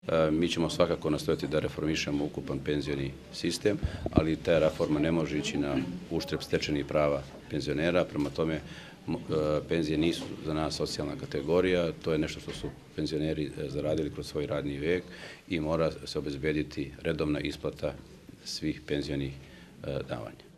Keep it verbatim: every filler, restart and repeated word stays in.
Mi ćemo svakako nastojati da reformišemo ukupan penzioni sistem, ali ta reforma ne može ići na uštrb stečenih prava penzionera. Prema tome, penzije nisu za nas socijalna kategorija, to je nešto što su penzioneri zaradili kroz svoj radni vek i mora se obezbediti redovna isplata svih penzionih davanja.